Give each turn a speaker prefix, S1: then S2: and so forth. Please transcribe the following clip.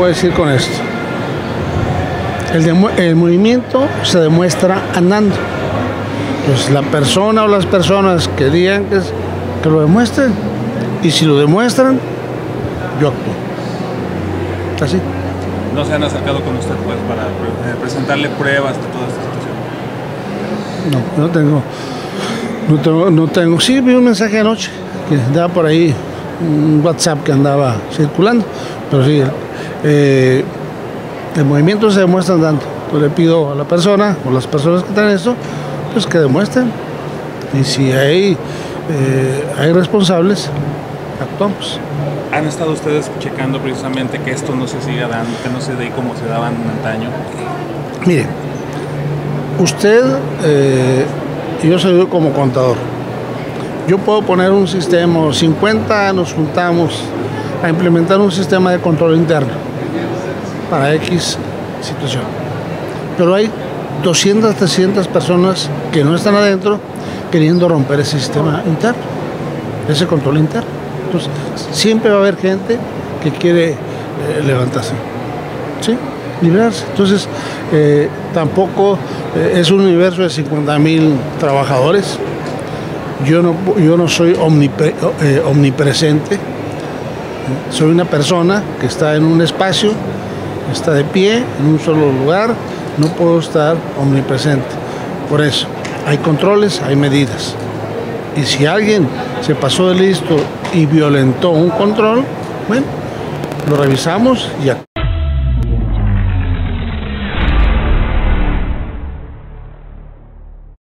S1: a decir con esto. El movimiento se demuestra andando. Pues la persona o las personas que digan que lo demuestren. Y si lo demuestran, yo actúo. Así.
S2: ¿No se han acercado con usted pues para presentarle pruebas de toda esta situación?
S1: No tengo. Sí, vi un mensaje anoche que andaba por ahí, un WhatsApp que andaba circulando, pero sí, el movimiento se demuestra andando. Yo le pido a la persona o las personas que están en esto, pues que demuestren. Y si hay responsables, actuamos.
S2: ¿Han estado ustedes checando precisamente que esto no se siga dando, que no se dé como se daban antaño?
S1: Mire, usted, yo soy como contador. Yo puedo poner un sistema, 50 nos juntamos a implementar un sistema de control interno para X situación. Pero hay 200, 300 personas que no están adentro queriendo romper ese sistema interno, ese control interno. Entonces, siempre va a haber gente que quiere levantarse, ¿sí? Librarse. Entonces, tampoco es un universo de 50,000 trabajadores. Yo no soy omnipresente. Soy una persona que está en un espacio, está de pie, en un solo lugar. No puedo estar omnipresente. Por eso, hay controles, hay medidas. Y si alguien se pasó de listo y violentó un control, bueno, lo revisamos y actuamos.